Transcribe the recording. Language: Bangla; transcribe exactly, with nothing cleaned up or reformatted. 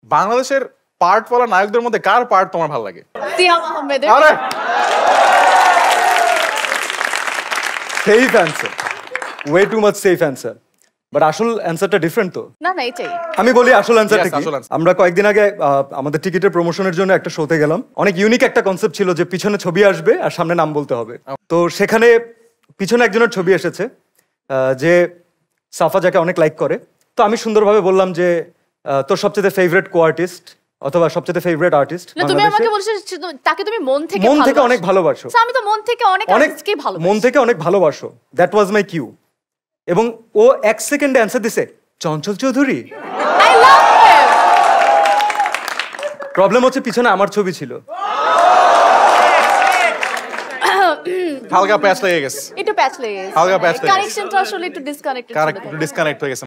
বাংলাদেশের পার্ট বলা নায়কদের মধ্যে কার পার্ট তোমার ভালো লাগে? সিয়াম আহমেদের। আরে safe answer, way too much safe answer, but আসল অ্যান্সারটা ডিফারেন্ট তো। না না এটাই আমি বলি আসল অ্যান্সারটা Yes, কি। আসল answer। আমরা কয়েকদিন আগে আহ, আমাদের টিকিটের প্রমোশনের জন্য একটা শোতে গেলাম। অনেক ইউনিক একটা কনসেপ্ট ছিল যে পিছনে ছবি আসবে আর সামনে নাম বলতে হবে। তো সেখানে পিছনে একজনের ছবি এসেছে আহ, যে সাফা যাকে অনেক লাইক করে। তো আমি সুন্দরভাবে বললাম যে আহ, তোর সবচেয়ে ফেভারিট কো আর্টিস্ট অথবা সবচেয়ে ফেভারিট আর্টিস্ট। না তুমি আমাকে বলছো তাকে তুমি মন থেকে মন থেকে অনেক ভালোবাসো। আমি তো মন থেকে অনেক আর্টিস্টকে ভালোবাসি, মন থেকে অনেক ভালোবাসো, দ্যাট ওয়াজ মাই কিউ। এবং ও এক সেকেন্ডে অ্যান্সার দিছে Chanchal Chowdhury. I love him. Problem হচ্ছে পিছনে আমার ছবি ছিল। হালকা প্যাচ লেগে গেছে, একটু প্যাচ লেগে গেছে, হালকা প্যাচ লেগে গেছে। কানেকশনটা আসলে একটু ডিসকানেক্টেড ছিল। কারেক্ট, ডিসকানেক্ট হয়ে গেছে।